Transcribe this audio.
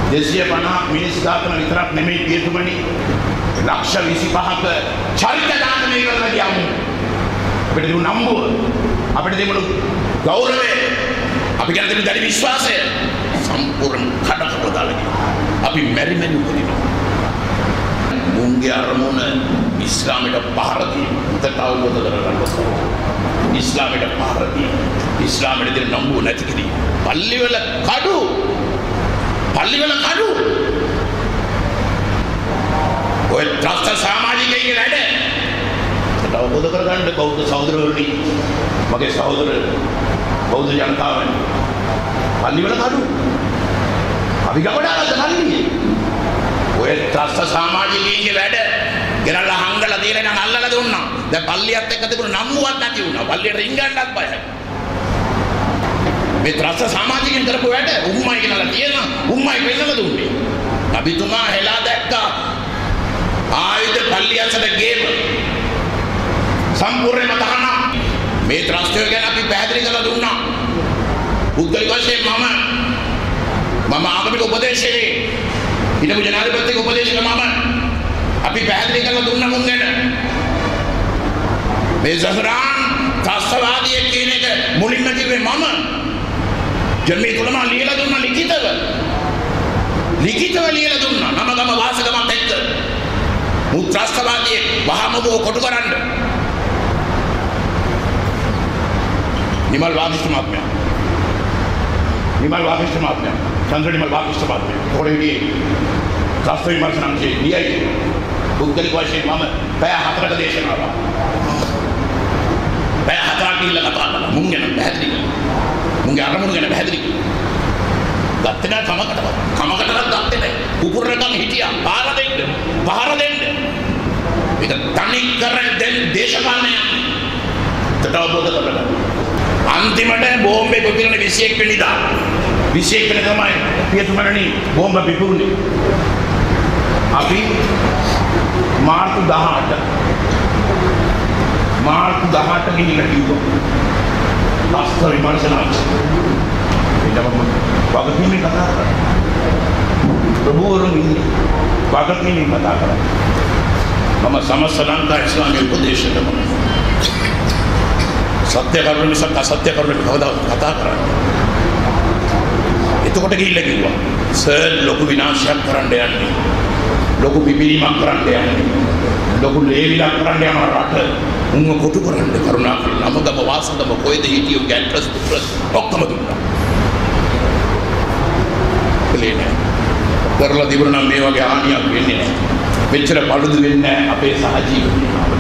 250 මිනිස් ඝාතන විතරක් නෙමෙයි පියතුමනි ලක්ෂ 25ක චරිත ඝාතනය කරලා ගියාමු. අපිට තිබුණු නම්බුව, අපිට තිබුණු ගෞරවය, අපි ගැන තිබුණු දැඩි විශ්වාසය සම්පූර්ණ කඩකට දාලා අපි මෙරි උපදිනවා. මුංගේ අරමුණ ඉස්ලාමයට පහර දීම. උන්ට අවබෝධ කරගන්න ඕනේ. ඉස්ලාමයට පහර දීම. ඉස්ලාමයට දෙන නම්බුව නැති කිරීම. පල්ලිවල කඩු ඔය ත්‍රස්ත සමාජිකයන්ගේ වැඩ අවබෝධ කරගන්න බෞද්ධ සහෝදරවරුනි, මගේ සහෝදර බෞද්ධ ජනතාවනි, පල්ලිවල කඩු අපි ගමඩාලද කල්ලියේ ඔය ත්‍රස්ත සමාජිකයන්ගේ වැඩ ගෙනල්ලා හංගලා දීලා නම් අල්ලලා දුන්නා. දැන් පල්ලියත් එක්ක තිබුණ නම්මුවක් නැති වුණා. පල්ලියට රින්ගන්නත් බයයි. මේ ත්‍රස්ත සමාජිකයන් කරපු වැඩ උම්මයි කියලා තියෙනවා. උම්මයි වෙන්නලා දුන්නේ. නබිතුමා හෙලා දැක්කා ආයුධ පල්ලියසට ගේම සම්පූර්ණයෙන්ම තහනම්. මේ ත්‍රස්තය ගැන අපි පැහැදිලි කරලා දුන්නා. පුද්ගලික වශයෙන් මම ආගමික උපදේශකයෙක්, හිටපු ජනාධිපතිගේ උපදේශක අපි පැහැදිලි කරලා දුන්නා මුන් ගැන. මේ සසරාන් ත්‍රස්තවාදියෙක් කියන එක මුලින්ම කිව්වේ මම. ජන්මේ තුලම ලියලා දුන්නා ලිඛිතව ලියලා දුන්නා නම ගම වාසගමත් එක්ක. මුත්‍රාස්තවාදී වහම කොටු කරන්න. නිමල් වාදිෂ්ඨ මහත්මයා චන්ද්‍ර නිමල් වාදිෂ්ඨ මහත්මයා කොරේදී ත්‍රස්ත විමර්ශනම්ගේ ලියයි. පුද්ගලික වශයෙන් මම පැය 4ක දේශනාවක් පැය 4ක් ඉල්ල කතා කළා. මුන් ගැන පැහැදිලි කළා. මුන්ගේ අරමුණු ගැන පැහැදිලි කළා. ගත්තේ නැහැ කමකටවත් ගත්තේ නැහැ. කුකුරකම් හිටියා පහර දෙන්න. මේක තනි කර දෙන් දේශපාලනයක්. තවබෝධ කරගන්න. අන්තිමට බෝම්බේ පුපිරන 21 වෙනිදා 21 වෙනිදා තමයි පියතුමනි බෝම්බ පිපුරුනේ. අපි මාර්තු 18 ගිහිල්ලා කිව්වා ත්‍රස්ත විමර්ශනාංශ. ඊටම වගකීමෙන් කතා කරා. ප්‍රභූවරුන් ඉන්නේ වගකීමෙන් කතා කරා. මම සමස්ත ලංකා ඉස්ලාමීය උපදේශකම සත්‍ය කරුණ මිසක් අසත්‍ය කරුණ කවදාවත් කතා කරන්නේ. එතකොට ගිහිල්ලා කිව්වා සර් ලොකු විනාශයක් කරන්න යන්නේ. ලොකු පිපිරීමක් කරන්න යන්නේ. ලොකු ලේවිලක් කරන්න යන රට උන්ව කොටු කරන්න කරුණාකරලා නමගම වාසගම කොයිද හිටියෝ ගැන්ට්‍රස් පුත්‍රස් ඔක්කොම දුන්නා. කලේනේ කරලා දිවුණා මේ වගේ හානියක් වෙන්නේ නැහැ. මෙච්චර පළුදු වෙන්නේ නැහැ අපේ සහජීවනය.